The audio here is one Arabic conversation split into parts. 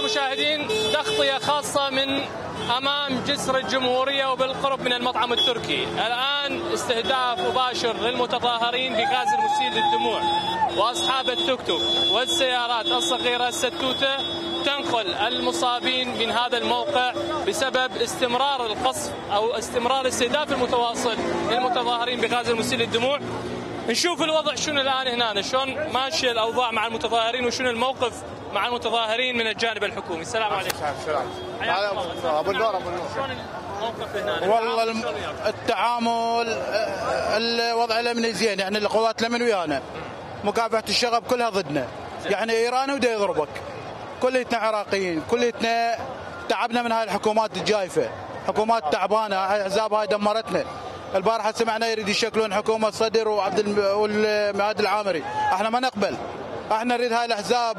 المشاهدين تغطية خاصة من أمام جسر الجمهورية وبالقرب من المطعم التركي. الآن استهداف مباشر للمتظاهرين بغاز المسيل للدموع، وأصحاب التوك توك والسيارات الصغيرة الستوتة تنقل المصابين من هذا الموقع بسبب استمرار القصف أو استمرار استهداف المتواصل للمتظاهرين بغاز المسيل للدموع. نشوف الوضع شنو الآن هنا، شلون ماشية الأوضاع مع المتظاهرين وشنو الموقف مع المتظاهرين من الجانب الحكومي. السلام عليكم. ابو النور. شلون الموقف هنا؟ والله التعامل الوضع الامني زين، يعني القوات الامن ويانا، مكافحه الشغب كلها ضدنا، يعني ايراني ودا يضربك، كليتنا عراقيين، كليتنا تعبنا من هاي الحكومات الجايفه، حكومات تعبانه، احزاب هاي دمرتنا. البارحه سمعنا يريد يشكلون حكومه صدر والمهاد العامري، احنا ما نقبل، احنا نريد هاي الاحزاب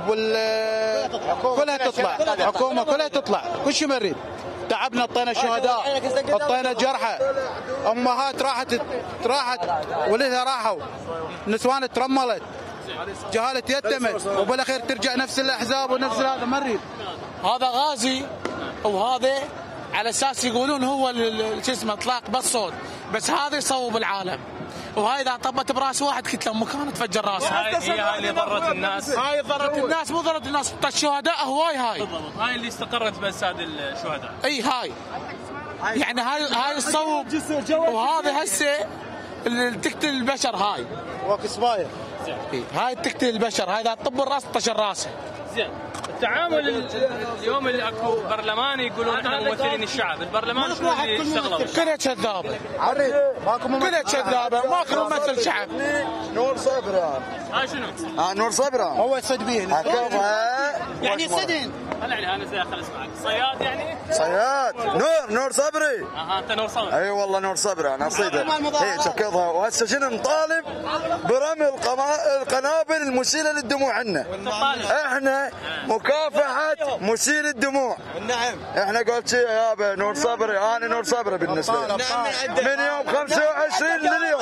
كلها تطلع، الحكومه كلها تطلع، كل شيء نريد. تعبنا، اعطينا شهداء، اعطينا جرحى، امهات راحت ولدها راحوا، نسوان ترملت، جهاله يتمت، وبالاخير ترجع نفس الاحزاب ونفس هذا. ما نريد. هذا غازي وهذا على اساس يقولون هو شو اسمه اطلاق بالصوت، بس هذا يصوب العالم، وهاي اذا طبت براس واحد كتله مكان تفجر راسه. هاي اللي ضرت الناس، هاي ضرت الناس، مو ضرت الناس، الشهداء هواي. هاي بالضبط، هاي اللي استقرت بس هذه الشهداء. اي هاي يعني هاي الصوب، وهذا هسه اللي تقتل البشر. هاي وكسبايه، هاي تقتل البشر، هاي اذا طب الراس طشر راسه. زين، التعامل اليوم اللي اكو برلماني يقولون احنا ممثلين الشعب، البرلمان شنو اللي يشتغلوا؟ كلها كذابه، كلها كذابه، ماكو ممثل شعب. نور صبرا. هاي شنو؟ نور صبرا هو يصيد بيه، يعني يصيدين. هلا يعني انا زي خلص معك صياد، يعني صياد. نور صبري. انت نور صبري. اي والله نور صبري، انا اصيده. هي شكضها، وهسه شنو نطالب برمي القنابل المسيله للدموع. عنا احنا مكافحه مسيل الدموع. نعم، احنا قلت شيء يابا نور صبري، انا نور صبري بالنسبه لي من يوم 25 لليوم.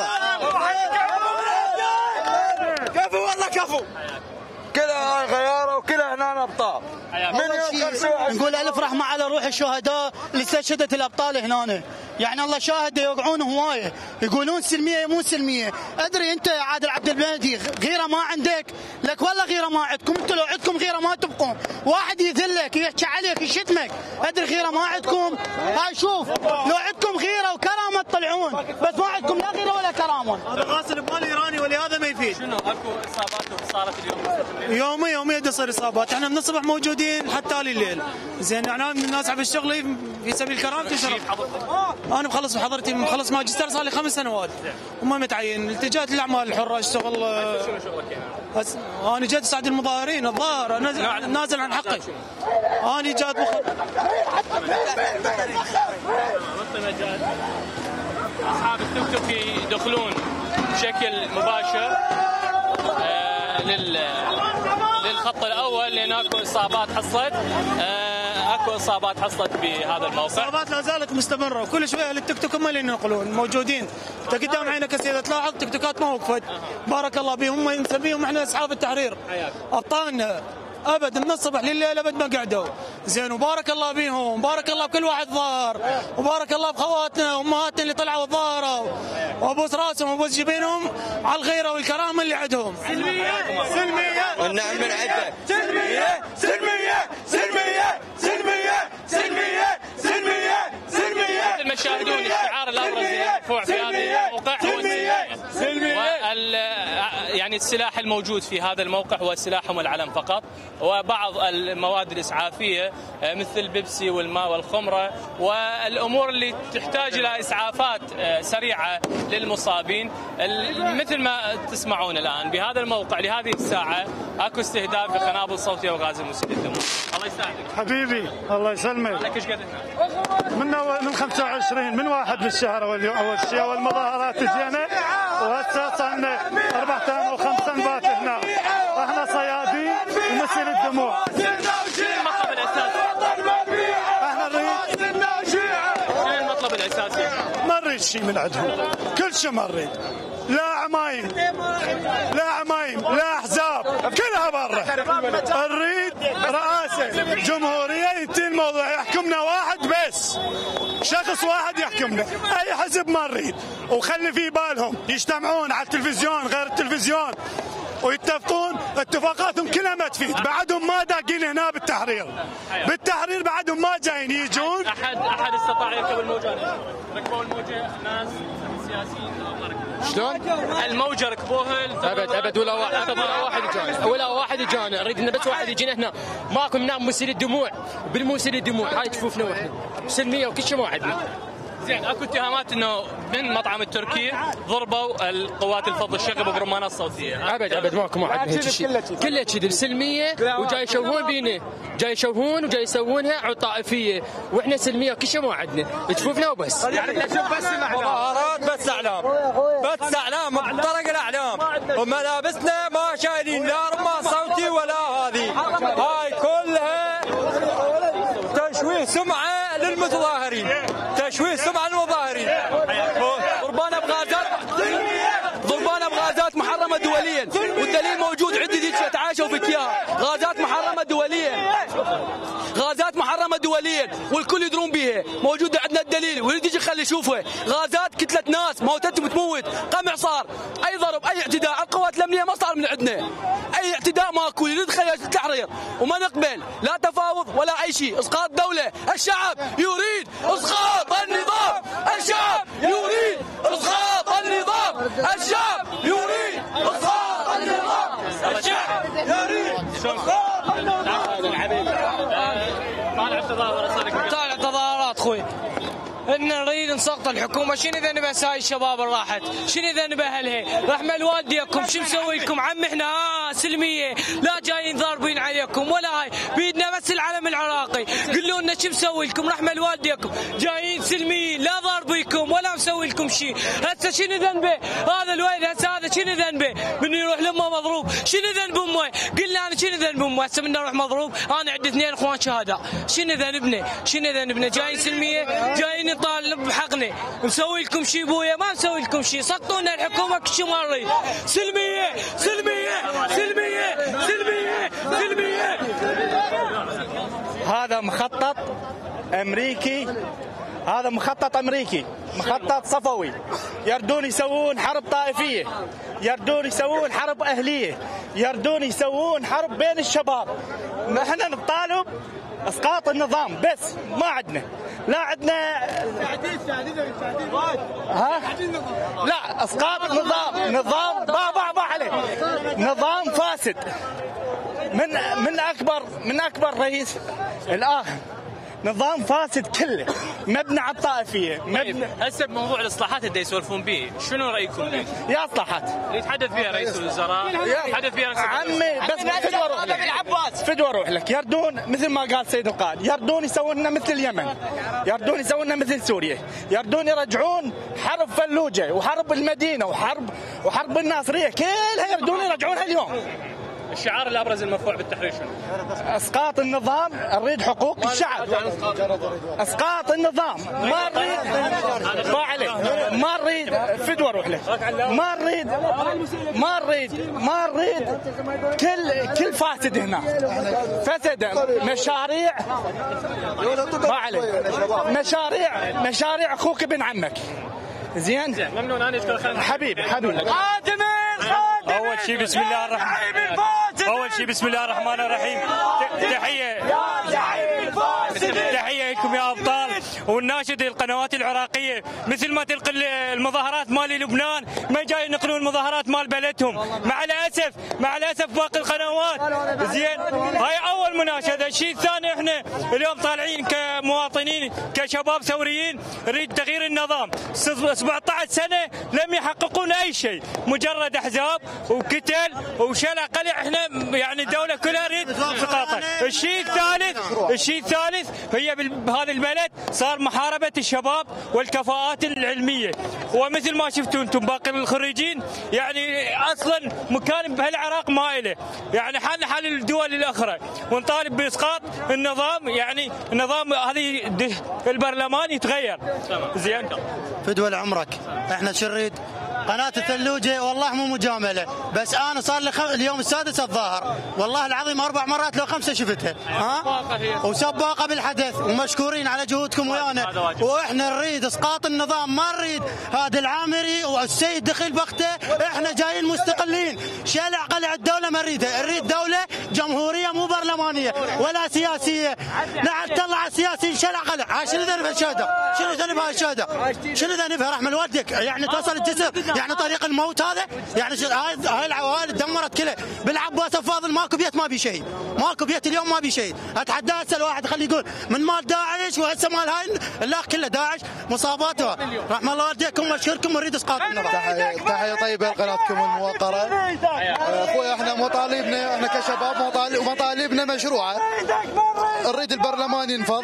كفو والله كفو، كلها هاي غياره وكلها هنا ابطال. من يوم 25 نقول الف رحمه على روح الشهداء اللي استشهدت الابطال هنا، يعني الله شاهد يوقعون هوايه، يقولون سلميه مو سلميه. ادري انت يا عادل عبد المهدي غيره ما عندك، لك والله غيره ما عندكم، انتم لو عندكم غيره ما تبقون، واحد يذلك يحكي عليك يشتمك، ادري غيره ما عندكم. هاي شوف، لو عندكم غيره وكرامه تطلعون، بس ما عندكم لا غيره ولا كرامه. هذا غاسل بمال ايراني ولهذا ما يفيد. شنو اكو اصابات صارت اليوم؟ يوميا تصير اصابات، احنا من الصبح موجودين حتى الليل. زين انا من الناس على الشغل في سبيل كرامتي شرف. انا مخلص بحضرتي، مخلص ماجستير صار لي 5 سنوات وما متعين، اتجهت للاعمال الحره اشتغل. شنو شغلك يعني؟ انا جيت اساعد المظاهرين، الظاهر نازل عن حقي. انا جيت اصحاب التوك توك يدخلون بشكل مباشر للخط الاول، لان اكو اصابات حصلت، اكو اصابات حصلت بهذا الموقع. اصابات لا زالت مستمره، وكل شويه التيك توك هم اللي ينقلون موجودين. انت قدام عينك يا سيدي تلاحظ تيك توكات ما وقفت، بارك الله بهم، هم نسميهم احنا اصحاب التحرير، ابطالنا ابد من الصبح لليل ابد ما قعدوا. زين، وبارك الله بيهم، بارك الله بكل واحد ظهر، وبارك الله بخواتنا وامهاتنا اللي طلعوا ظهروا، وابوس راسهم وابوس جبينهم على الغيره والكرامه اللي عندهم. سلميه سلميه والنعم من عده. سلميه سلميه سلميه سلميه سلميه سلميه سلميه. مثل ما تشاهدون الشعار الابرز المرفوع في هذا الموقع هو السلميه. يعني السلاح الموجود في هذا الموقع هو سلاحهم العلم فقط، وبعض المواد الإسعافية مثل البيبسي والماء والخمرة والأمور اللي تحتاج إلى إسعافات سريعة للمصابين. مثل ما تسمعون الآن بهذا الموقع لهذه الساعة أكو استهداف بقنابل صوتية وغاز مسيل للدموع. الله يساعدك حبيبي، الله يسلمك. لك ايش قد هنا؟ من 25 من 1 بالشهر أول شيء، والمظاهرات جينا، وهسه صار لنا 4 أيام و 5 سنوات هنا. احنا صيادين ومسيل الدموع. المطلب الأساسي؟ احنا نريد، شنو المطلب الأساسي؟ ما نريد شيء من عندهم، كل شيء ما نريد، لا عمايم لا احزاب، كلها برا. نريد رئاسة جمهورية يتي الموضوع يحكمنا واحد بس، شخص واحد يحكمنا، أي حزب ما نريد. وخلي في بالهم يجتمعون على التلفزيون غير التلفزيون ويتفقون، اتفاقاتهم كلها ما تفيد، بعدهم ما داقين هنا بالتحرير بعدهم ما جايين يجون. احد استطاع يركب الموجه، ركبوا الموجه ناس سياسيين شلون؟ الموجه ركبوها ابد ولا واحد يجانا، نريد انه بس واحد يجينا هنا، ماكو هنا مسيل الدموع، بالمسيل الدموع هاي جفوفنا واحنا سلميه وكل شيء ما عندنا. زين اكو اتهامات انه من مطعم التركي ضربوا القوات الفض الشغب بالرمانات الصوتيه. ابد ماكو ما عندنا هيك شيء، كله كذب سلميه، وجاي يشوهون بينا، جاي يشوهون وجاي يسوونها على طائفيه، واحنا سلميه وكل شيء ما عندنا، جفوفنا وبس. يعني بس مظاهرات بس اعلام طرق الاعلام، وملابسنا ما شايلين لا رمان صوتي ولا هذه، هاي كلها تشويه سمعه للمتظاهرين، ضربانه بغازات محرمه دوليا، والدليل موجود عندي ذيك تعايشوا فيك اياها، غازات محرمه دوليا والكل يدرون بيها، موجوده عندنا الدليل، ويريد يجي خلي يشوفها، غازات كتله ناس موتت وتموت، قمع صار، اي ضرب اي اعتداء، القوات الامنيه ما صار من عندنا، اي اعتداء ماكو، يريد خلي التحرير، وما نقبل لا تفاوض ولا اي شيء، اسقاط دوله، الشعب يريد اسقاط النظام، الشعب يريد اسقاط النظام، الشعب يريد اسقاط النظام، الشعب يريد اسقاط النظام. طالع تظاهرات اخوي، ان نريد نسقط الحكومه، شنو ذنبها هاي الشباب اللي راحت؟ شنو ذنبها اهلها؟ رحمه لوالديكم، شو مسوي لكم؟ عم احنا سلميه، لا جايين ضاربين عليكم ولا هاي، بيدنا بس العلم العراقي، قولوا لنا شو مسوي لكم؟ رحمه لوالديكم، جايين سلميين، لا ضاربيكم ولا مسوي لكم شيء، هسه شنو ذنبه؟ هذا الولد هذا شنو ذنبه؟ من يروح لامه مضروب، شنو ذنب امه؟ قلنا انا شنو ذنب امه؟ هسه من اروح مضروب، انا عندي 2 اخوان شهداء، شنو ذنبنا؟ جايين سلميه، جايين نطالب بحقنا، نسوي لكم شيء بويا؟ ما نسوي لكم شيء، سقطونا الحكومه كل شيء ما نريد، سلميه. هذا مخطط امريكي، مخطط صفوي، يردون يسوون حرب طائفيه، يردون يسوون حرب اهليه، يردون يسوون حرب بين الشباب. احنا نطالب اسقاط النظام بس، ما عندنا لا عندنا لا اسقاط نظام با عليه، نظام فاسد من اكبر رئيس الاخر، نظام فاسد كله مبني على الطائفيه. هسه بموضوع الاصلاحات اللي يسولفون به، شنو رايكم به؟ يا اصلاحات يتحدث فيها رئيس الوزراء، يتحدث فيها رئيس عمي، بس فدوى اروح لك، يردون مثل ما قال سيد القائد، يردون يسووننا مثل اليمن، يردون يسووننا مثل سوريا، يردون يرجعون حرب فلوجه وحرب المدينه وحرب الناصريه، كلها يردون يرجعونها اليوم. الشعار الابرز المرفوع بالتحرير شنو؟ اسقاط النظام، نريد حقوق الشعب، اسقاط النظام، ما نريد فدوى اروح له، ما نريد كل فاسد هنا، فسد مشاريع، ما عليه، مشاريع اخوك ابن عمك، زين ممنون. انا حبيبي اول شيء بسم الله الرحمن الرحيم، تحيه لكم يا ابطال، والناشد القنوات العراقيه، مثل ما تلقي المظاهرات مال لبنان ما جاي ينقلون المظاهرات مال بلدهم، مع الاسف باقي القنوات. زين هاي اول مناشده. الشيء الثاني، احنا اليوم طالعين كمواطنين كشباب ثوريين نريد تغيير النظام، 17 سنه لم يحققون اي شيء، مجرد احزاب وقتل وشلع قلع، احنا يعني الدوله كلها نريد سقاطها. الشيء الثالث هي بهذا البلد صار محاربه الشباب والكفاءات العلميه، ومثل ما شفتوا انتم باقي الخريجين، يعني اصلا مكان بهالعراق ما له، يعني حال الدول الاخرى، ونطالب باسقاط النظام، يعني النظام هذه البرلمان يتغير. زين فدوى لعمرك، احنا شو نريد؟ قناة الثلوجة والله مو مجاملة، بس أنا صار لي اليوم السادس الظاهر، والله العظيم 4 مرات لو 5 شفتها. وسباقة بالحدث، ومشكورين على جهودكم ويانا، وإحنا نريد إسقاط النظام، ما نريد هذا العامري والسيد دخيل بخته. إحنا جايين مستقلين، شلع قلع الدولة ما نريدها، نريد دولة جمهورية مو برلمانية ولا سياسية. نطلع السياسيين شلع قلع. شنو ذنبها الشهداء؟ شنو ذنبها الشهداء؟ شنو ذنبها رحمة والدك؟ يعني توصل الجسر، يعني طريق الموت هذا؟ يعني هاي العوائل تدمرت كلها. بالعباس الفاضل ماكو بيت ما بي شهيد، ماكو بيت اليوم ما بي شهيد. اتحدى هسه الواحد خليه يقول من مال داعش، وهسه مال هاي الاخ كله داعش مصاباته. رحمة الله والديكم واشكركم ونريد اسقاط النظام. تحية طيبة لقناتكم الموقرة. اخوي احنا مطالبنا، احنا كشباب مطالبنا مشروعة. نريد البرلمان ينفض.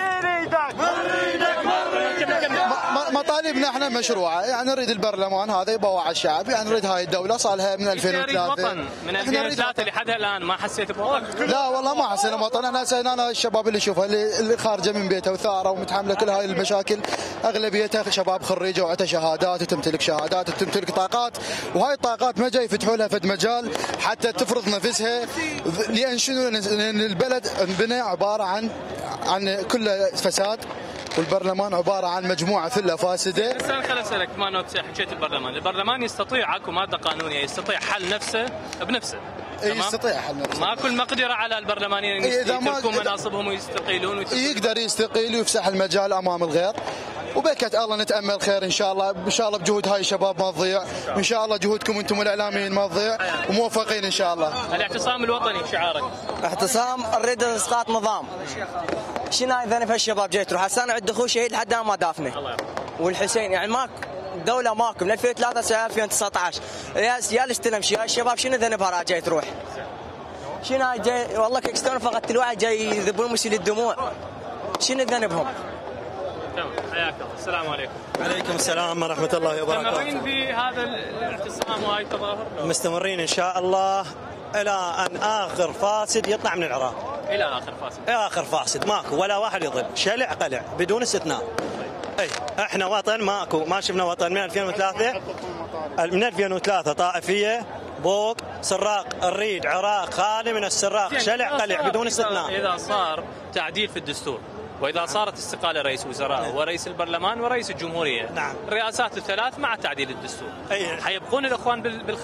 مطالبنا احنا مشروعة، يعني نريد البرلمان هذا يبوع الشعب، يعني نريد هاي الدولة صار لها من 2003. من 2003 لحد الان ما حسيت بوطن؟ لا والله ما حسينا بوطن. انا الشباب اللي اشوفها اللي خارجه من بيتها وثاره ومتحمله كل هاي المشاكل، اغلبيتها شباب خريجه وعندها شهادات وتمتلك شهادات وتمتلك طاقات، وهاي الطاقات ما جاي يفتحوا لها فد مجال حتى تفرض نفسها. لان شنو؟ لان البلد انبنى عباره عن كله فساد، والبرلمان عباره عن مجموعه فله فاسده. بس انا خل اسالك، ما نوت حكيت البرلمان يستطيع، اكو ماده قانونيه يستطيع حل نفسه بنفسه. يستطيع حل نفسه. ماكو المقدره على البرلمانيين يتركون مناصبهم ويستقيلون يقدر يستقيل ويفسح المجال امام الغير. وبكت الله نتامل خير ان شاء الله، ان شاء الله بجهود هاي الشباب ما تضيع، وان شاء الله جهودكم انتم الاعلاميين ما تضيع، وموفقين ان شاء الله. الاعتصام الوطني شعارك؟ اعتصام نريد اسقاط نظام. شنو هاي ذنب هالشباب جاي تروح؟ هسه انا عند اخوي شهيد لحد الان ما دافنه. والحسين يعني ماكو دوله، ماكو من 2003 2019 يا الاستلم يا الشباب شنو ذنبها جاي تروح؟ شنو هاي جاي والله كيكستون فقدت الوعي جاي يذبون مسيل الدموع. شنو ذنبهم؟ تمام، حياك الله. السلام عليكم. وعليكم السلام ورحمة الله وبركاته. مستمرين في هذا الاعتصام وهاي التظاهر؟ مستمرين إن شاء الله إلى أن آخر فاسد يطلع من العراق. إلى آخر فاسد؟ إلى آخر فاسد، ماكو ولا واحد يظل، شلع قلع بدون استثناء. أي إحنا وطن ماكو، ما شفنا وطن من 2003. من 2003 طائفية بوق سراق، نريد عراق خالي من السراق، شلع قلع بدون استثناء. إذا صار تعديل في الدستور، وإذا صارت استقالة رئيس وزراء ورئيس البرلمان ورئيس الجمهورية، نعم، الرئاسات الثلاث مع تعديل الدستور، حيبقون الإخوان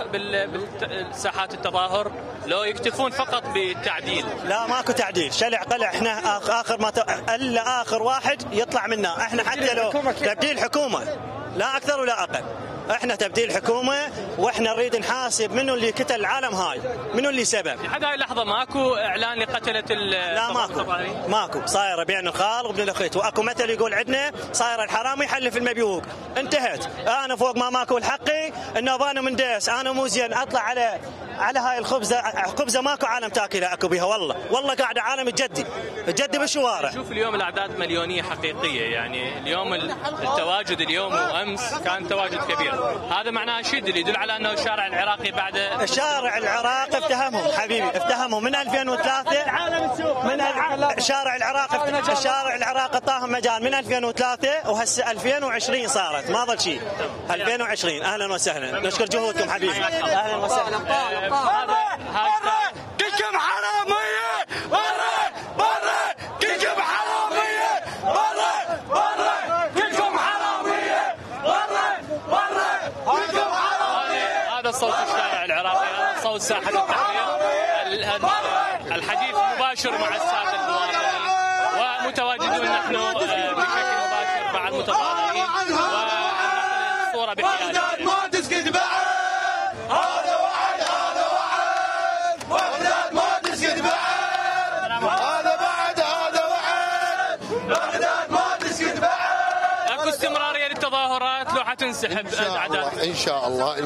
بالساحات التظاهر لو يكتفون فقط بالتعديل؟ لا ماكو تعديل، شلع قلع. احنا آخر ما إلا آخر واحد يطلع منا. احنا حتى لو تبديل حكومة لا أكثر ولا أقل، احنا تبديل حكومه، واحنا نريد نحاسب منو اللي قتل العالم هاي، منو اللي سبب. لحد هاي اللحظه ماكو اعلان لقتله لا ماكو صايره بين الخال وابن الاخت، واكو مثل يقول عندنا صايره الحرام يحلف المبيوق. انتهت. انا فوق ما ماكو الحقي انه بانو من ديس، انا مو زين اطلع على هاي الخبزه ماكو عالم تاكلها اكو بها. والله قاعده عالم تجدي بالشوارع. شوف اليوم الاعداد مليونيه حقيقيه، يعني اليوم التواجد اليوم وامس كان تواجد كبير. هذا معناه شيء اللي يدل على انه الشارع العراقي بعد الشارع العراقي افتهمهم حبيبي، افتهمهم من 2003. من الشارع العراقي اعطاهم مجال من 2003، وهسه 2020 صارت ما ظل شيء. 2020 اهلا وسهلا، نشكر جهودكم حبيبي. اهلا وسهلا. كلكم حراميه برا كلكم حراميه برا كلكم حراميه برا كلكم حراميه. هذا صوت الشارع العراقي، هذا صوت ساحه التحرير. الحديث مباشر مع الساده المواطنين، ومتواجدون نحن بشكل مباشر مع المتظاهرين، والصوره بحياتنا. ما تسكت بعد، هذا وعد وحدات ما تسكت بعد، هذا بعد وحدات ما تسكت بعد. اكو استمراريه للتظاهرات لو حتنسحب الاعداد؟ ان شاء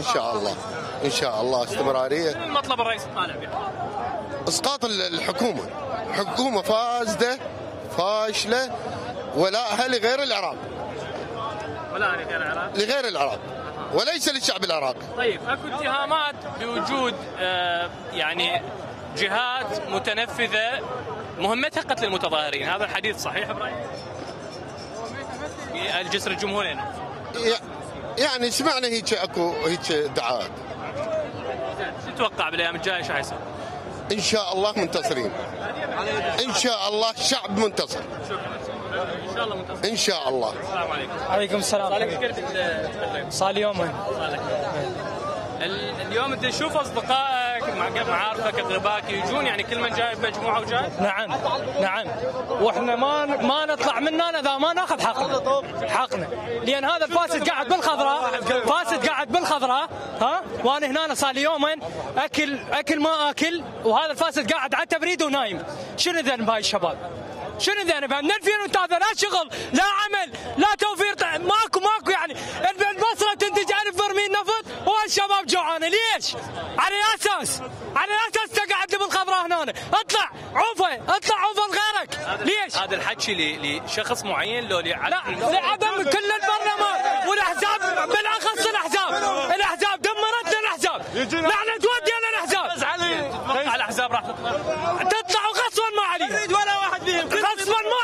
الله استمراريه. المطلب الرئيس طالع به اسقاط الحكومه، حكومه فاسده فاشله ولاءها لغير العراق، لغير العراق وليس للشعب العراقي. طيب اكو اتهامات بوجود يعني جهات متنفذه مهمتها قتل المتظاهرين، هذا الحديث صحيح برايك؟ الجسر الجمهوري يعني سمعنا هيك اكو هيك ادعاءات. شو تتوقع بالايام الجايه شو حيصير؟ ان شاء الله منتصرين. ان شاء الله الشعب منتصر. ان شاء الله منتصر. ان شاء الله. السلام عليكم. عليكم السلام. صار لي يومين. اليوم انت تشوف اصدقائك معارفك اقربائك يجون، يعني كل من جاي بمجموعه وجاي؟ نعم واحنا ما نطلع من هنا اذا ما ناخذ حقنا لان هذا الفاسد قاعد بالخضراء ها، وانا هنا صار لي يومين اكل ما اكل، وهذا الفاسد قاعد على التبريد ونايم. شنو ذنب هاي الشباب؟ شنو ذنب؟ من 2003 لا شغل لا عمل لا توفير، ماكو يعني البصره تنتج 1000 برميل نفط والشباب جوعانه. ليش؟ على اساس تقعد لي بالخضراء هنا. اطلع عوفه لغيرك. ليش؟ هذا الحكي لشخص معين لو لعدم كل البرلمان والاحزاب، بالاخص الاحزاب دمرتنا الاحزاب. نحن تودينا الاحزاب. على الاحزاب راح تطلع وغصبا ما عليه. ولا واحد فيهم غصبا ما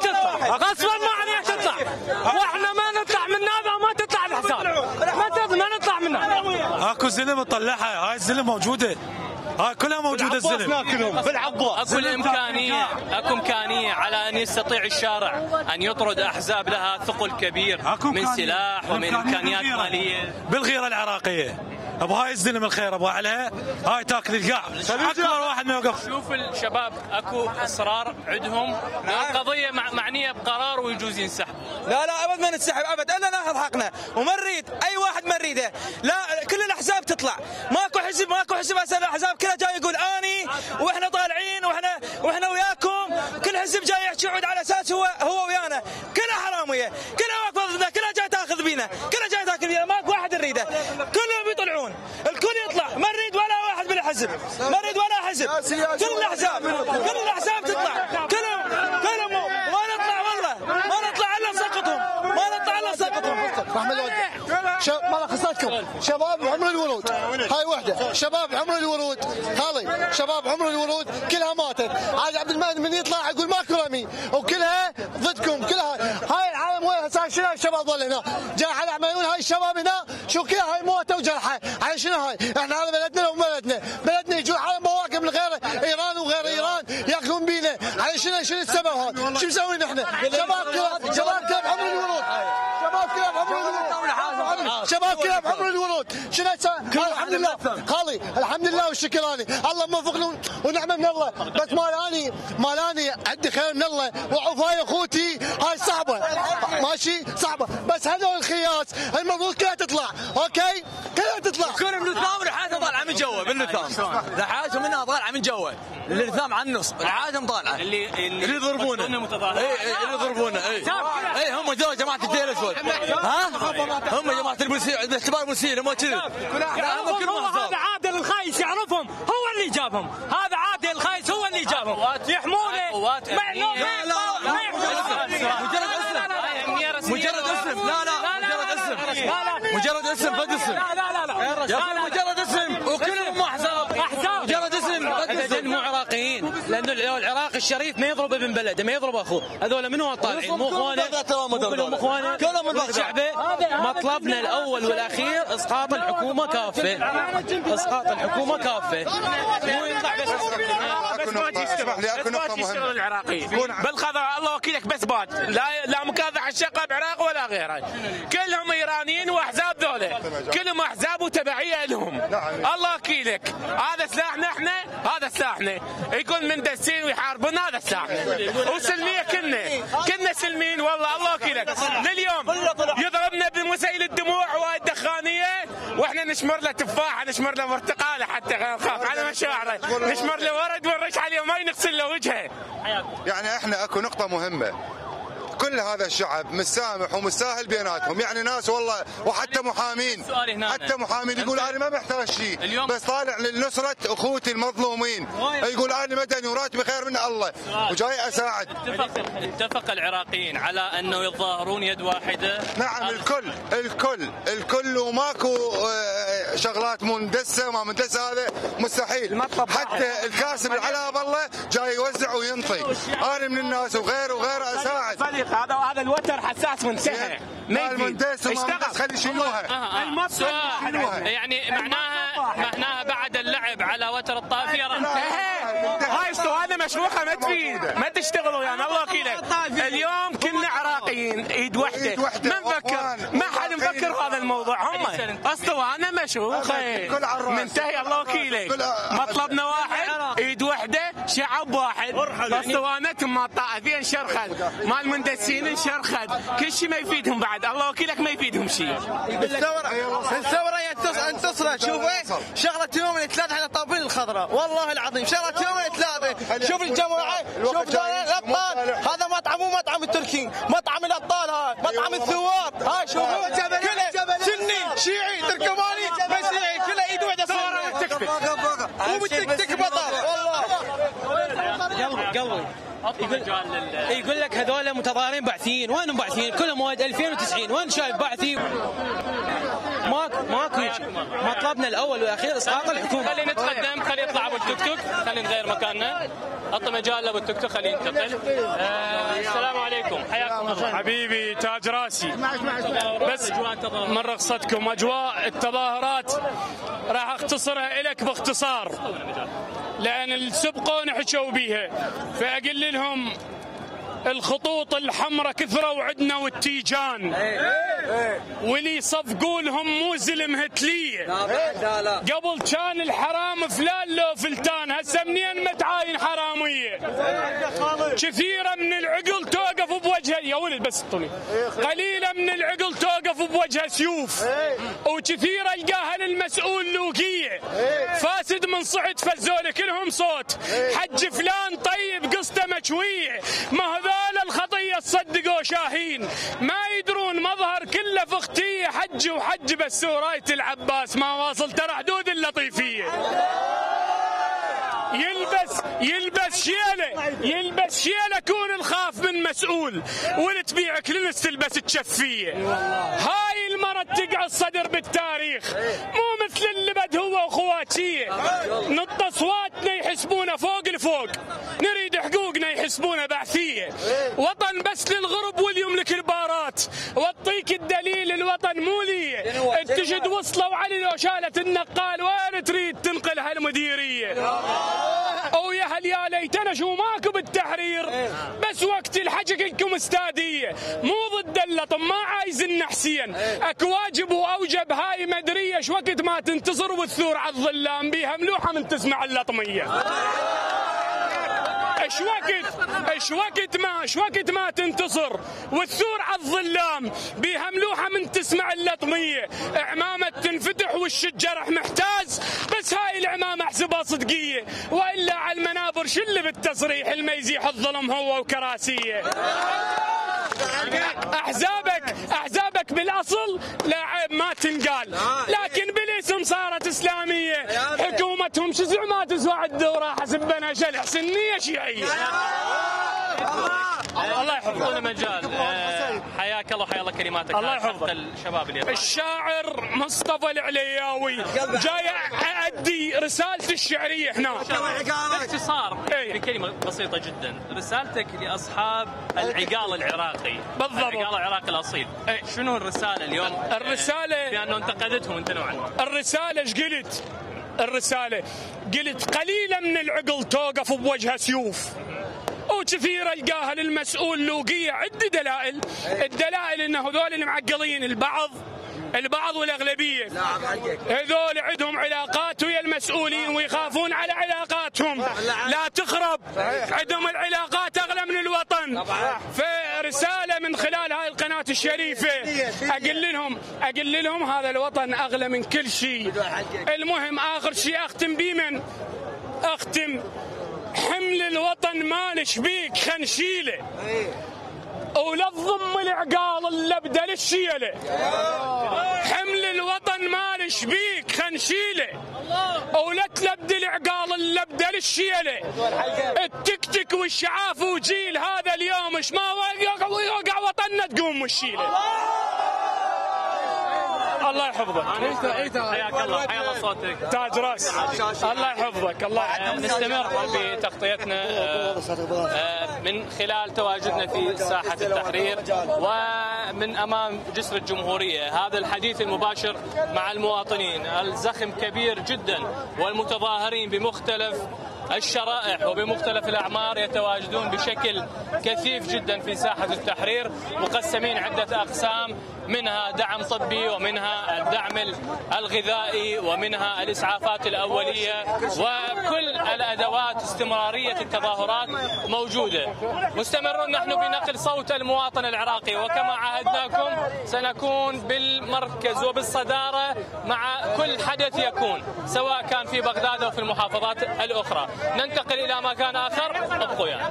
عليه تطلع. واحنا ما نطلع من هذا، ما تطلع الاحزاب. ما نطلع منها. اكو زلم نطلعها، هاي الزلم موجوده، هاي كلها موجوده. الزلم ناكلهم بالعباس. اكو امكانيه على ان يستطيع الشارع ان يطرد احزاب لها ثقل كبير من سلاح ومن امكانيات ماليه بالغيره العراقيه. ابو هاي الزلم الخير ابو عليها، هاي تاكل القاع. اكبر واحد ما يوقف. شوف الشباب اكو اصرار عندهم، القضيه معنيه بقرار ويجوز ينسحب. لا ابد ما ننسحب ابد الا ناخذ حقنا، وما نريد اي واحد ما نريده. لا كل الاحزاب تطلع، ماكو حزب هسه الاحزاب كلها جاي يقول اني واحنا طالعين واحنا وياكم. كل حزب جاي يحكي يعود على اساس هو ويانا. كلها حراميه، كلها واقفه ضدنا، كلها جاي تاخذ بينا، كلها جاي تاكل بينا. ماكو واحد نريده، كلهم بيطلعون، الكل يطلع. ما نريد ولا واحد بالحزب، ما نريد ولا حزب. كل الاحزاب تطلع، كلهم ما نطلع والله، ما نطلع الا نسقطهم. رحم الله ما خصتكم شباب عمر الورود. هاي وحده شباب عمر الورود، هذي شباب عمر الورود كلها ماتت. عاد عبد المهدي من يطلع يقول ماكو رمي، وكلها ضدكم. كلها هاي العالم وين هسه؟ شنو الشباب ظل هنا جاي على عمايون؟ هاي الشباب هنا شو كلها هاي موتة وجرحى. على شنو هاي؟ احنا هذا بلدنا بلدنا يجون على مواقف من غير ايران وغير ايران ياكلون بينا. على شنو السبب هذا؟ شو مسوين احنا؟ شباب كلاب عمر الورود، شباب كلاب عمر الورود. شنو الحمد لله خالي، الحمد لله والشكر. الله موفقنا ونعمه من الله. بس مالاني عندي خير من الله. وعفاي اخوتي هاي صعبه ماشي صعبه، بس هذول الخياس المفروض كلها تطلع. اوكي كلها تطلع. يكون بالنثام ريحتها طالعه من جوا، بالنثام ريحتهم منها طالعه من جوا. النثام على النص ريحتهم طالعه. اللي يضربونه اللي يضربونه اي هم ذول جماعه الدير الاسود. ها هم جماعه المسيء، الاختبار المسيء مو كذا. هذا عادل الخايس يعرفهم، هو اللي جابهم. هذا عادل الخايس هو اللي جابهم يحمونه. مجرد اسم فد اسم. لا مجرد اسم وكلهم احزاب. مجرد اسم ابدا مو عراقيين، لانه العراق الشريف ما يضرب ابن بلده، ما يضرب اخوه. هذول منو طالعين؟ مو اخوانه كلهم اخوانه كلهم من الشعب. مطلبنا الاول والاخير اسقاط الحكومه كافه، اسقاط الحكومه كافه. مو ينفع بس اسمح لي اكو نقطه مهمه. العراقي بالخضراء الله وكيلك بس بات، لا مكافح الشقه بعراق ولا غيره. كلهم ايرانيين واحزاب ذولا، كلهم احزاب وتبعيه لهم. الله وكيلك هذا سلاحنا احنا، هذا سلاحنا. يكون من دسين ويحاربون، هذا سلاحنا. وسلميه كنا سلمين والله. الله وكيلك لليوم يضربنا بمسيل الدموع والدخانيه، واحنا نشمر له تفاحه، نشمر له برتقاله حتى نخاف على مشاعره، نشمر له ورد ونرش عليه ما ينغسل له وجهه. يعني احنا اكو نقطه مهمه، كل هذا الشعب متسامح ومتساهل بيناتهم. يعني ناس والله وحتى محامين يقول انا ما محتاج شيء، بس طالع لنصره اخوتي المظلومين. يقول انا مدني وراتبي خير من الله وجاي اساعد. اتفق العراقيين على انه يتظاهرون يد واحده. نعم الكل وماكو شغلات مندسه وما مندسه هذا مستحيل. حتى الكاسب العلا بالله جاي يوزع وينطي. انا من الناس وغيره اساعد. هذا الوتر حساس منتهى. ما المندس وما المندس خلي يشيلوها. يعني معناها بعد اللعب على وتر الطافيه راح هاي اسطوانه مشروخه ما تفيد، ما تشتغلوا يعني الله وكيلك. اليوم كلنا عراقيين ايد وحده، ما نفكر، ما حد مفكر هذا الموضوع. هم اسطوانه مشروخه منتهي الله وكيلك. مطلبنا واحد، ايد وحده، شعب واحد. اسطوانتهم ما طاعتين شرخت، مال مندسين انشرخت، كل شيء ما يفيدهم بعد الله وكيلك، ما يفيدهم شيء. الثوره انتصرت. شوفوا شغله يوم الثلاث على طابين الخضراء والله العظيم، شغله يوم الثلاث. شوف الجماعه، شوف الابطال. هذا مطعم مو مطعم التركي، مطعم الابطال، هذا مطعم الثوار. هاي شوفوا كله سني شيعي تركماني مسيحي كله ايد واحده صار تكتك وبتكتك بطل والله. قلبي يقول لك هذول متظاهرين بعثيين. وين بعثيين؟ كلهم مواد 2090. وين شايف بعثي؟ ماكو مطلبنا الاول والاخير اسقاط الحكومه. خلينا نتقدم، خلي يطلع ابو التوك توك، خلينا نغير مكاننا، اعطي مجال لابو التوك توك، خلينا ننتقل. السلام عليكم، حياكم الله. حبيبي تاج راسي. بس من رخصتكم اجواء التظاهرات راح اختصرها لك باختصار، لان السبقون حكوا بيها، فاقول لهم الخطوط الحمراء كثروا عندنا والتيجان، واللي يصفقوا لهم مو زلم هتليه. قبل كان الحرام فلان لو فلتان، هسه منين متعاين حراميه؟ كثيره من العقل توقف بوجهها يا ولد، بس طولي قليله من العقل توقف بوجهها سيوف، وكثيره القاها للمسؤول لوقيه فاسد من صعد فزول كلهم صوت. حج فلان طيب قصته مشويه، ما هذول الخطيه صدقوا شاهين، ما يدرون مظهر كله فختيه. حج وحج بس ورايه العباس ما واصل ترى حدود اللطيفيه. يلبس شيله كون الخاف من مسؤول، واللي تبيع كلنس تلبس تشفيه. هاي المرض تقعد صدر بالتاريخ، مو مثل اللي بد هو واخواتيه. نط اصواتنا يحسبونا فوق الفوق، نريد حقوقنا يحسبونا بعثيه. وطن بس للغرب واللي يملك البارات، واعطيك الدليل الوطن مو لي. التجد وصلوا علي لو شالت النقال، وين تريد تنقل هالمديريه؟ او يا هل يا ليتنا شو ماكو بالتحرير، بس وقت الحكي لكم استاديه، مو ضد اللطم، ما عايزنا حسين. اكو واجب واوجب هاي مدريه، شو وقت ما تنتصر والثور على الظلام بيها ملوحه من تسمع اللطميه. ايش وقت ما تنتصر والثور على الظلام بيها ملوحه من تسمع اللطميه. عمامه تنفتح والشجرح محتاز، بس هاي العمامه احسبها صدقيه، والا على المنابر شل بالتصريح اللي ما يزيح الظلم هو وكراسيه. احزابك بالاصل لا عيب ما تنقال، لكن بالاسم صارت اسلاميه. حكومتهم شو زعما تسوى الدوره حسب بنا شلح سنيه شيعيه. الله يحفظنا مجال. حياك الله وحيا الله كلماتك. الله يحفظك. الشباب اليوم الشاعر مصطفى العلياوي جاي أؤدي رسالتي الشعريه هنا باختصار. كلمه بسيطه جدا، رسالتك لاصحاب العقال العراقي. بالضبط، العقال العراقي الاصيل. شنو الرساله اليوم؟ الرساله بانه انتقدتهم انت نوعا. الرساله ايش قلت قليله من العقل توقف بوجهها سيوف، وكثير القاها للمسؤول لوقيه. عندي دلائل، الدلائل ان هذول المعقلين البعض والاغلبيه هذول عندهم علاقات ويا المسؤولين ويخافون على علاقاتهم لا تخرب. عندهم العلاقات اغلى من الوطن. فرساله من خلال هاي القناه الشريفه اقول لهم هذا الوطن اغلى من كل شيء. المهم اخر شيء اختم حمل الوطن مالش بيك خنشيله، ولا تضم العقال اللبده للشيله. حمل الوطن مالش بيك خنشيله، ولا تلبد العقال اللبده للشيله. التكتك والشعاف وجيل هذا اليوم اش ما يوقع وطننا تقوم الشيله. الله يحفظك. حياك الله، حيا الله صوتك. تاج راس. الله يحفظك. الله. نستمر بتغطيتنا من خلال تواجدنا في ساحة التحرير ومن أمام جسر الجمهورية. هذا الحديث المباشر مع المواطنين، الزخم كبير جدا والمتظاهرين بمختلف الشرائح وبمختلف الأعمار يتواجدون بشكل كثيف جدا في ساحة التحرير، مقسمين عدة أقسام، منها دعم طبي ومنها الدعم الغذائي ومنها الإسعافات الأولية، وكل الأدوات استمرارية التظاهرات موجودة. مستمرون نحن بنقل صوت المواطن العراقي، وكما عاهدناكم سنكون بالمركز وبالصدارة مع كل حدث يكون، سواء كان في بغداد أو في المحافظات الأخرى. ننتقل إلى مكان آخر، ابقوا يعني.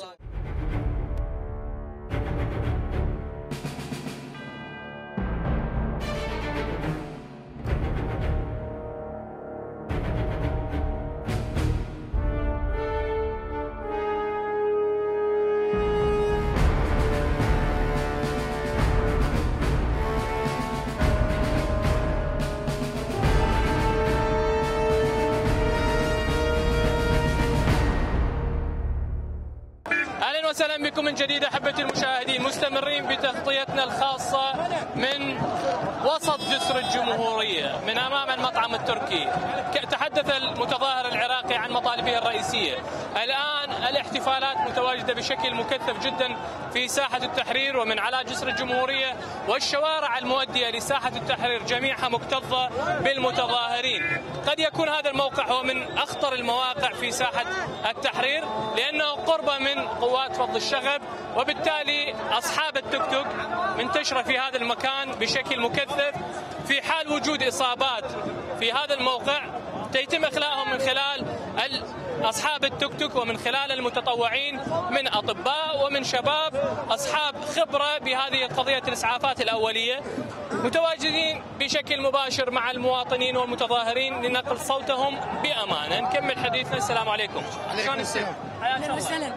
وسهلا بكم من جديد احبتي المشاهدين، مستمرين بتغطيتنا الخاصه من وسط جسر الجمهوريه من امام المطعم التركي. تحدث المتظاهر العراقي عن مطالبه الرئيسيه. الان الاحتفالات متواجده بشكل مكثف جدا في ساحه التحرير ومن على جسر الجمهوريه، والشوارع المؤديه لساحه التحرير جميعها مكتظه بالمتظاهرين. قد يكون هذا الموقع هو من اخطر المواقع في ساحه التحرير لانه قرب من قوات فض الشغب، وبالتالي أصحاب التوك توك منتشرة في هذا المكان بشكل مكثف. في حال وجود إصابات في هذا الموقع يتم إخلاءهم من خلال أصحاب التوك توك ومن خلال المتطوعين من أطباء ومن شباب أصحاب خبرة بهذه قضية الإسعافات الأولية، متواجدين بشكل مباشر مع المواطنين والمتظاهرين لنقل صوتهم بأمانة. نكمل حديثنا. السلام عليكم. شلون السلام؟ اهلا وسهلا.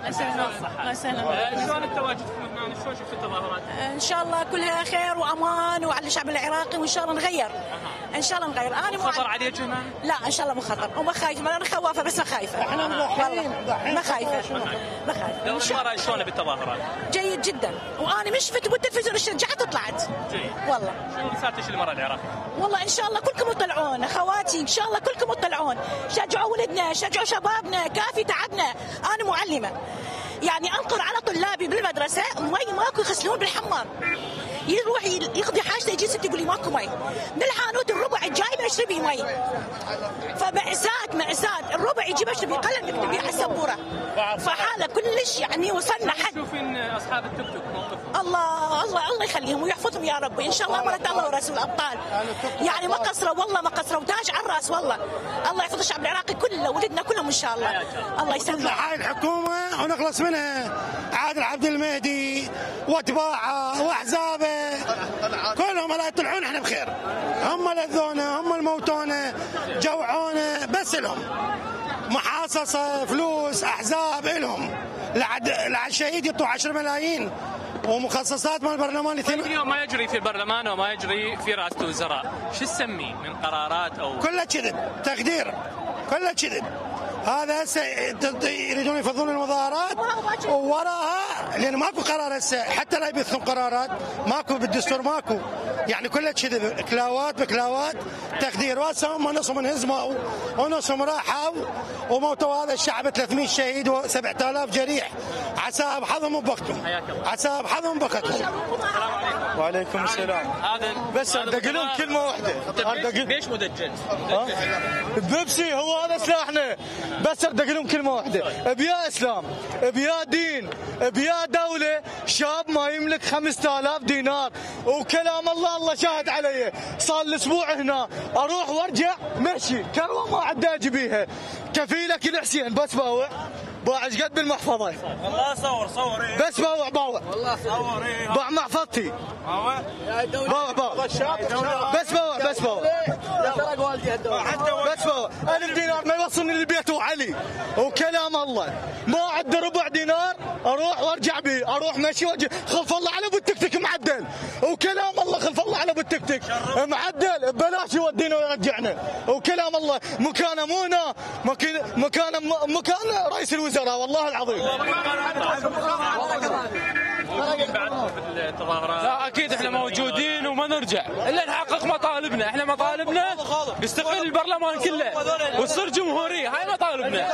شلون التواجد هنا؟ شلون شفت التظاهرات؟ ان شاء الله كلها خير وامان وعلى الشعب العراقي، وان شاء الله نغير. ان شاء الله نغير. انا خطر عليك هنا؟ لا ان شاء الله مو خطر، وما خايفه. انا خوافه بس ما خايفه. احنا ما خايفه. ما خايفه. المرة شلون بالتظاهرات؟ جيد جدا، وانا مش فت بالتلفزيون شجعت وطلعت. جيد. والله. شنو رسالتك للمرأة العراقية؟ والله ان شاء الله كلكم تطلعون اخواتي، ان شاء الله كلكم تطلعون، شجعوا ولدنا، شجعوا شبابنا، كافي تعبنا. انا معلمه، يعني انقر على طلابي بالمدرسه مي ماكو يغسلون بالحمام، يروح يقضي حاجته يجي ست يقول لي ماكو مي، من الحانوت الربع الجايبه اشربي مي. فمأساة الربع يجيب اشربي قلم يكتبي على السبوره. فحاله كلش يعني وصلنا حد. تشوفين اصحاب التوك توك موقفهم؟ الله يخليهم ويحفظهم يا رب، ان شاء الله مرة الله ورسول الابطال. يعني ما قصروا والله ما قصروا، وتاج على الراس والله. الله يحفظ الشعب العراقي كله ولدنا كلهم ان شاء الله. الله يسلمك. هاي الحكومه ونخلص منها. عادل عبد المهدي واتباعه واحزابه كلهم لا يطلعون احنا بخير. هم لذونا، هم الموتونا، جوعونا، بس لهم محاصصه، فلوس، احزاب لهم. لعد الشهيد يطلع 10 ملايين ومخصصات مال البرلمان. اليوم ما يجري في البرلمان وما يجري في رئاسة الوزراء، شو تسميه من قرارات او كله كذب، تقدير، كله كذب. هذا هسه يريدون يفضون المظاهرات ووراها، لان ماكو قرار هسه، حتى لا يبثون قرارات ماكو بالدستور، ماكو، يعني كله كذب، كلاوات بكلاوات، تقدير. وهسه هم نصهم انهزموا ونصهم راحوا وموتوا هذا الشعب 300 شهيد و7000 جريح. عسى بحظهم بوقتهم، عسى بحظهم بوقتهم. وعليكم السلام. هذا بس ادق لهم كلمه واحده. ليش مدجج؟ بيبسي هو هذا سلاحنا. بس ادق لهم كلمه واحده، بيا اسلام، بيا دين، بيا دوله. شاب ما يملك 5000 دينار، وكلام الله شاهد علي. صار الاسبوع هنا اروح وارجع مشي، كروه ما عندي اجيبيها. كفيلك الحسين بس باوع ايش قد بالمحفظه. والله صور إيه. بس باوع والله صور إيه. باع محفظتي. باوع بس باوع بس باوع 1000 دينار ما يوصلني للبيت وعلي. وكلام الله ما عندي ربع دينار اروح وارجع به، اروح مشي واجي. خلف الله على ابو التكتك معدل، وكلام الله خلف الله على ابو التكتك. معدل ببلاش يودينا ويرجعنا، وكلام الله مكانه مونا مكان رئيس الوزراء والله العظيم. لا اكيد احنا موجودين وما نرجع الا نحقق مطالبنا. احنا مطالبنا يستقل البرلمان كله وتصير جمهوريه، هاي مطالبنا.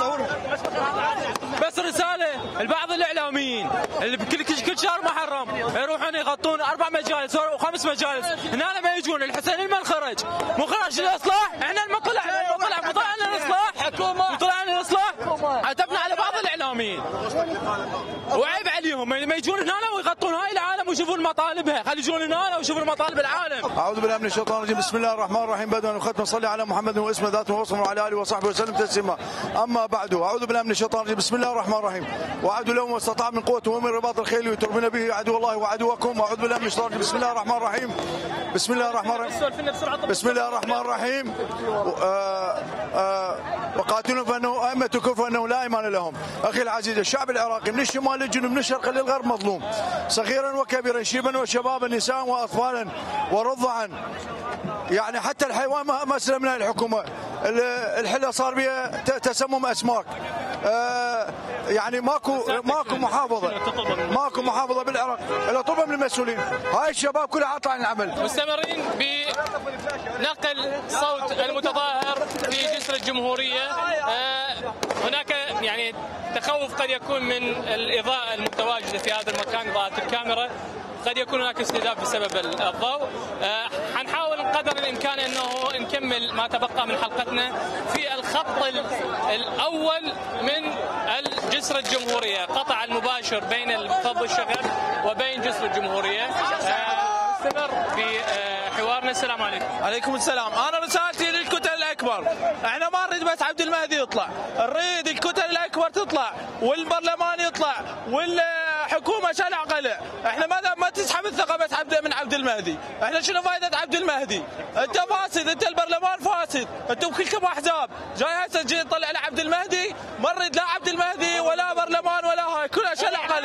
بس رساله لبعض الاعلاميين اللي كل شهر محرم يروحون يغطون 4 مجالس و5 مجالس، هنا ما يجون. الحسين المنخرج مو خرج الاصلاح، احنا طلعنا الاصلاح حكومه وطلعنا الاصلاح، عتبنا على بعض الاعلاميين وعيب عليهم ما يجون هنا ويغطون هاي العالم ويشوفون مطالبها. خلي يجون هنا ويشوفون مطالب العالم. اعوذ بالله من الشيطان الرجيم. بسم الله الرحمن الرحيم. بدءا وختما صلي على محمد واسمه ذاته ووصفه وعلى اله وصحبه وسلم تسليما. اما بعد، اعوذ بالله من الشيطان الرجيم. بسم الله الرحمن الرحيم. وعدوا لهم ما استطاع من قوه ومن رباط الخيل يتربون به عدو الله وعدوكم. اعوذ بالله من الشيطان الرجيم. بسم الله الرحمن الرحيم. بسم الله الرحمن الرحيم. بسم الله الرحمن الرحيم. وقاتلوا فانه ائمه كفر انه لا ايمان لهم. اخي العزيز، الشعب العراقي من الشمال للجنوب من الشرق للغرب مظلوم، صغيرا وكبيرا، شيبا وشبابا، نساء واطفالا ورضعا. يعني حتى الحيوان ما سلمنا الحكومه. الحله صار بها تسمم اسماك. يعني ماكو محافظه بالعراق الا طلبه من المسؤولين. هاي الشباب كلها عطى عن العمل. مستمرين بنقل صوت المتظاهر في جسر الجمهوريه. هناك يعني تخوف قد يكون من الاضاءه المتواجده في هذا المكان، اضاءه الكاميرا، قد يكون هناك استهداف بسبب الضوء. حنحاول قدر الامكان انه نكمل ما تبقى من حلقتنا في الخط الاول من جسر الجمهوريه، قطع المباشر بين فض الشغب وبين جسر الجمهوريه. نستمر في حوارنا. السلام عليكم. عليكم السلام. انا رسالتي للكتل الاكبر، احنا ما نريد بس عبد المهدي يطلع، نريد الكتل الاكبر تطلع والبرلمان يطلع والحكومه شلع قلع. احنا ما تسحب الثقه بس من عبد المهدي. احنا شنو فائده عبد المهدي؟ انت فاسد، انت البرلمان فاسد، انتم كلكم احزاب. جاي هسه تجي تطلع على عبد المهدي، ما نريد لا عبد المهدي ولا برلمان ولا هاي، كلها شلع قلع.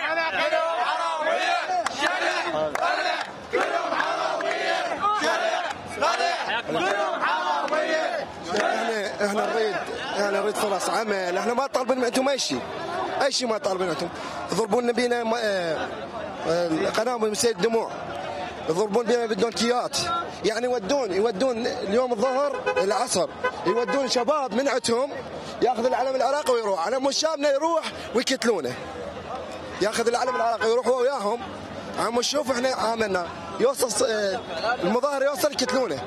احنا نريد فرص عمل. احنا ما طالبين منكم اي شيء ما طالبين منكم. يضربون بينا قنابل من سيل الدموع، يضربون بينا بالدونكيات. يعني يودون اليوم الظهر العصر يودون شباب من عندهم ياخذ العلم العراقي ويروح. على شابنا يروح ويقتلونه، ياخذ العلم العراقي ويروح هو وياهم. عم نشوف احنا عاملنا يوصل المظاهر يوصل يقتلونه.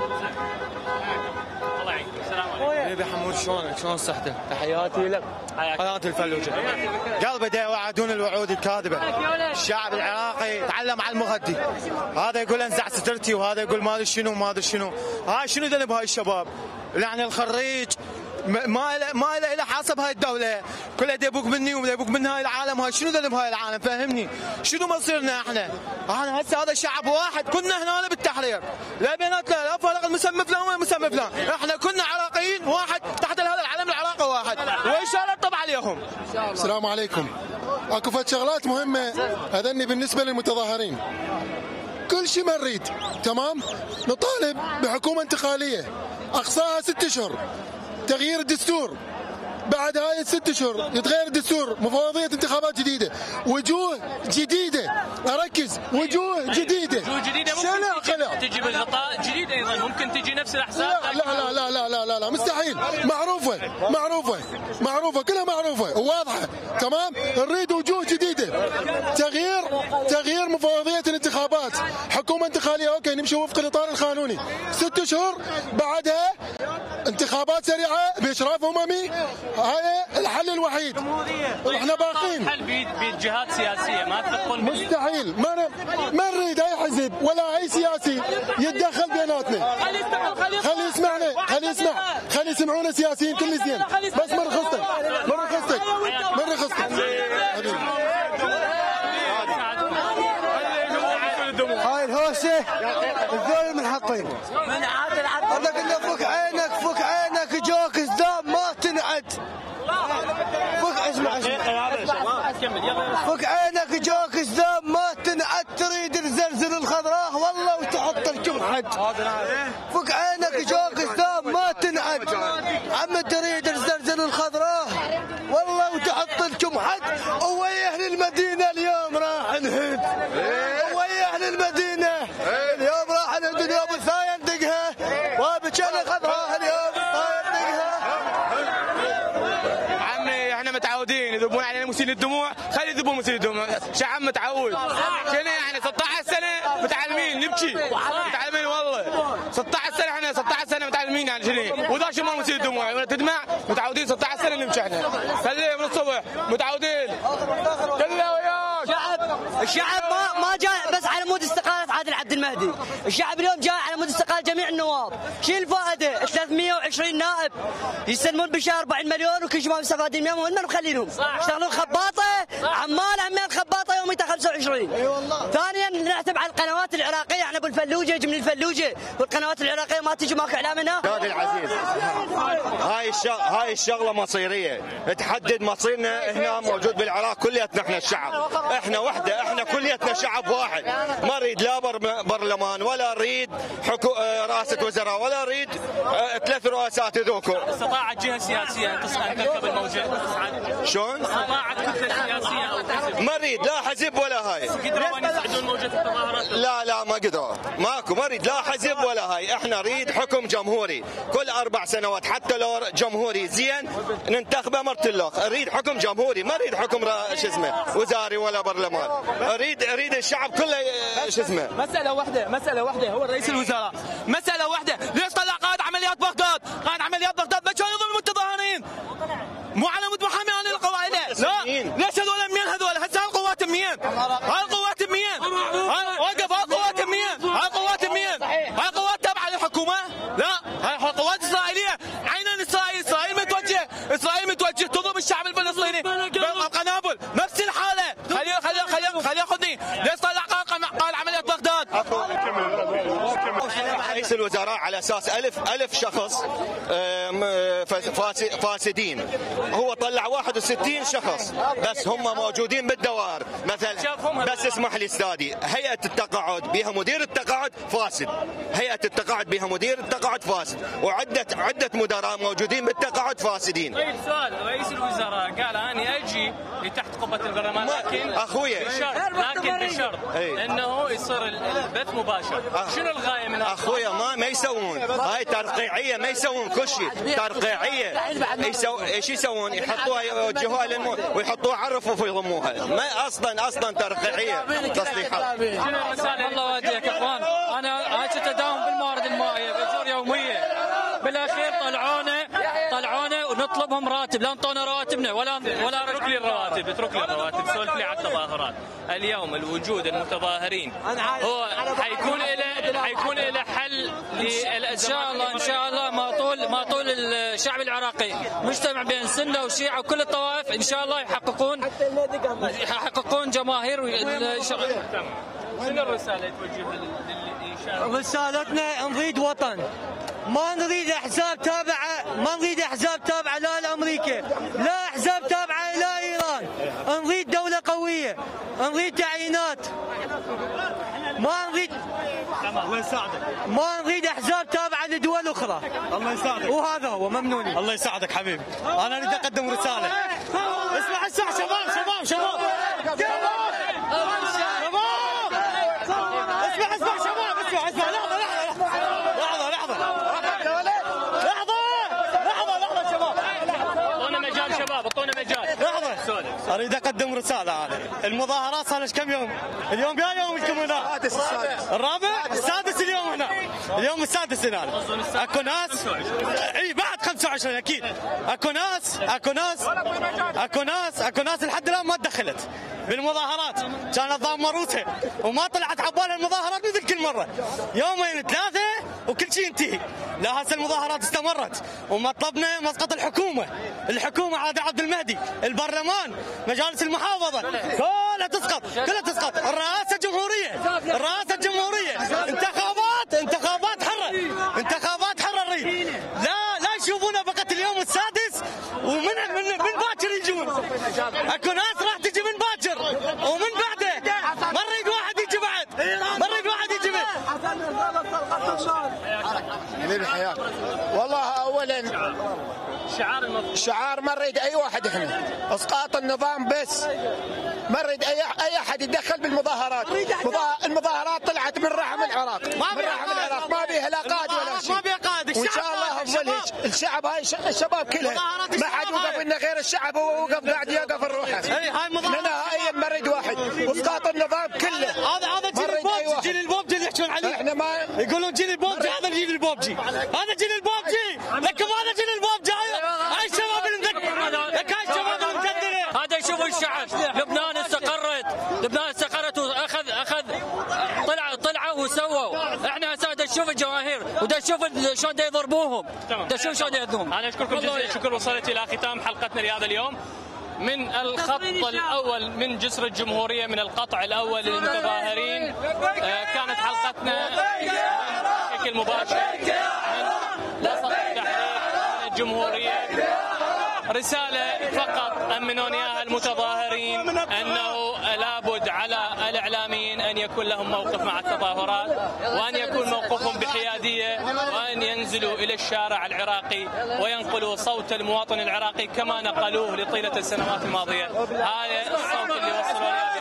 حبيبي حمود، شلون صحتك؟ تحياتي لك، قناة الفلوجة. قلبه دا يوعدون الوعود الكاذبة. الشعب العراقي يتعلم على المغدي، هذا يقول انزع سترتي وهذا يقول ما ادري شنو ما ادري شنو. هاي شنو ذنب هاي الشباب؟ يعني الخريج ما له حسب هاي الدولة، كلها يبوك مني ويبوك من هاي العالم. هاي شنو ذنب هاي العالم؟ فهمني شنو مصيرنا احنا هسه؟ هذا شعب واحد، كنا هنا بالتحرير، لا بيناتنا لا فرق المسمى فلان ولا مسمى فلان، احنا كنا عراقيين واحد تحت هذا العلم العراقي واحد، وان شاء الله نطب عليهم. السلام عليكم. اكو فد شغلات مهمة هذني بالنسبة للمتظاهرين. كل شيء ما نريد، تمام؟ نطالب بحكومة انتقالية اقصاها 6 اشهر، تغيير الدستور، بعد هاي 6 اشهر يتغير الدستور، مفوضية انتخابات جديدة، وجوه جديدة، اركز، وجوه جديدة. وجوه جديدة ممكن تجي بالغطاء جديد ايضا، ممكن تجي نفس الاحزاب. لا لا لا لا لا لا لا مستحيل. معروفة كلها معروفة وواضحة، تمام؟ نريد وجوه جديدة، تغيير مفوضية الانتخابات، حكومة انتقالية، اوكي نمشي وفق الاطار القانوني، 6 اشهر بعدها انتخابات سريعة بإشراف أممي. هاي الحل الوحيد. احنا باقين حل بيد جهات سياسية ما تدخل. مستحيل. ما نريد اي حزب ولا اي سياسي يتدخل بيناتنا. خلي يسمعونا سياسيين كل زين، بس مرة خصتك. هاي الهوسة الذول منحطين. انا قلنا فك عينك جوك زدام ما تنعد. اسمع فك عينك جوك زدام ما تنعد. تريد الزلزل الخضراء والله وتحط الجمحة تنعد. فك عينك جوك اسلام ما تنعد. عم تريد الزلزال الخضراء والله وتحط لكم حد. ويا اهل المدينه اليوم راح نهد. ويا اهل المدينه اليوم راح نهد. اليوم الثاني ندقها وبجنة خضراء اليوم ندقها. عمي احنا متعودين يذبون علينا مسيل الدموع، خلي يذبون مسيل الدموع، شعب متعود. كنا يعني 16 سنه متعلمين نبكي، متعلمين والله 16 سنه احنا 16 سنه متعلمين يعني شنو؟ وذا شو ما مسيل الدموع ولا تدمع، متعودين 16 سنه نبكي احنا. خليه من الصبح متعودين. كله وياك. الشعب ما جاء بس على مود استقالة عادل عبد المهدي، الشعب اليوم جاء على مود استقالة جميع النواب. شو الفائدة؟ 320 نائب يستلمون بشهر 40 مليون وكل شيء ما مستفادين منهم وهم مخلينهم. يشتغلون خباطة، عمال همين خباطة يوميتها 25. اي والله. ثانيا نعتب على القنوات العراقية، احنا ابو الفلوجة يجي من الفلوجة والقنوات العراقية ما تجي ماكو اعلام منها. استاذ العزيز هاي الشغلة مصيرية، تحدد مصيرنا هنا موجود بالعراق كلياتنا احنا الشعب، احنا وحده، احنا كلياتنا شعب واحد، ما نريد لا برلمان ولا نريد رئاسة وزراء ولا نريد 3 رؤساء ذوكو. استطاعت جهة سياسية ان تركب الموجة؟ شلون؟ استطاعت كتلة سياسية او حزب؟ ما نريد لا حزب ولا هاي. قدروا ان يساعدون موجة التظاهرات؟ لا ما قدروا، ماكو، ما نريد لا حزب ولا هاي، احنا نريد حكم جمهوري، كل 4 سنوات حتى لو جمهوري زين ننتخبه مرة الاخ، نريد حكم جمهوري، ما نريد حكم شو اسمه وزاري ولا برلمان، اريد الشعب كله شو اسمه. مسألة واحدة هو رئيس الوزراء، مسألة واحدة، ليش طلع قائد عمليات بغداد؟ قائد عمليات بغداد ما كان يظلم المتظاهرين؟ مو على مود محامي عن القواعد، لا، ليش هذول منين هذول؟ هسه هالقوات منين؟ هالقوات منين؟ وقف هالقوات منين؟ هالقوات منين؟ هالقوات تابعة للحكومة؟ لا، هالقوات إسرائيلية، عينا إسرائيل متوجه تضرب الشعب الفلسطيني بالقنابل، نفس الحالة، خليه ياخذني، ليش طلع قائد عمليات بغداد؟ رئيس الوزراء على اساس ألف شخص فاسدين، هو طلع 61 شخص بس هم موجودين بالدوائر، مثلا بس اسمح لي استاذي، هيئة التقاعد بها مدير التقاعد فاسد، هيئة التقاعد بها مدير التقاعد فاسد، وعدة مدراء موجودين بالتقاعد فاسدين. طيب سؤال، رئيس الوزراء قال اني اجي لتحت قبة البرلمان لكن اخويا بشرط انه يصير البث مباشر. شنو الغاية من هذا؟ اخويا ما يسوون، هاي ترقيعية، ما يسوون كل شيء، ترقيعية. ايش يسوون؟ يحطوها يوجهوها ويحطوها على الرفوف ويضموها، ما اصلا ترقيعية تصليحات. شنو الرسالة؟ الله يهديك يا اخوان، انا هاي تداوم بالموارد المائية بأجور يومية، بالاخير طلعونا ونطلبهم راتب، لا انطونا رواتبنا ولا اترك لي الرواتب، سولف لي على التظاهرات. اليوم الوجود المتظاهرين هو حيكون له حل للازمات ان شاء الله ما طول الشعب العراقي مجتمع بين سنه وشيعه وكل الطوائف ان شاء الله يحققون جماهير شنو الرساله توجهها للإنشاء؟ رسالتنا نريد وطن، ما نريد احزاب تابعه لا لامريكا لا احزاب تابعه الى ايران، نريد دوله قويه، نريد تعيينات، ما نريد احزاب تابعه لدول اخرى. الله يساعدك، وهذا هو ممنونين. الله يساعدك حبيبي، انا اريد اقدم رساله. اسمع شباب اريد اقدم رساله. انا المظاهرات صار لها كم يوم؟ اليوم يا يوم الكومونات الرابع السادس، اليوم السادس هنا. اكو ناس اي بعد 25 اكيد، اكو ناس لحد الان ما تدخلت بالمظاهرات، كانت ضامروتها وما طلعت عبالها المظاهرات مثل كل مره، يومين 3 وكل شيء ينتهي. لا هسه المظاهرات استمرت ومطلبنا مسقط الحكومه عادل عبد المهدي، البرلمان، مجالس المحافظه كلها تسقط، الرئاسه الجمهوريه، انتخابات حره نريد، لا يشوفونا فقط اليوم السادس ومن باكر يجون. اكو ناس راح تجي من باكر ومن بعده، ما نريد واحد يجي بعد، حبيبي حياك. والله اولا شعار ما نريد اي واحد احنا اسقاط النظام بس، ما نريد اي احد يتدخل بالمظاهرات. المظاهرات طلعت من رحم العراق، من رحم العراق، ما بيها لا قائد ولا شيء. وان شاء الله افضل هيك. الشعب هاي الشباب كلها ما حد وقف لنا غير الشعب، هو وقف قاعد يقف الروحه. احنا نهائيا ما نريد واحد، واسقاط النظام كله. هذا جيل البوبجي، جيل البوبجي اللي يحكون عليه. احنا ما يقولون جيل البوبجي، هذا جيل البوبجي، هذا جيل البوبجي، لكم هذا جيل البوبجي. هاي الشباب لك هاي الشباب المكدره. هذا شوفوا الشعب، لبنان استقرت واخذ طلعوا وسووا. احنا هسه دا نشوف الجماهير ودا نشوف شلون دا يضربوهم، دا نشوف شلون يأذوهم. انا اشكركم جزيل الشكر. وصلت الى ختام حلقتنا لهذا اليوم من الخط الاول من جسر الجمهوريه، من القطع الاول للمتظاهرين. كانت حلقتنا بشكل مباشر من وسط التحرير الجمهوريه. رسالة فقط أمنون إياها المتظاهرين أنه لابد على الإعلاميين أن يكون لهم موقف مع التظاهرات، وأن يكون موقفهم بحيادية، وأن ينزلوا إلى الشارع العراقي وينقلوا صوت المواطن العراقي كما نقلوه لطيلة السنوات الماضية. هذا الصوت اللي وصلوا له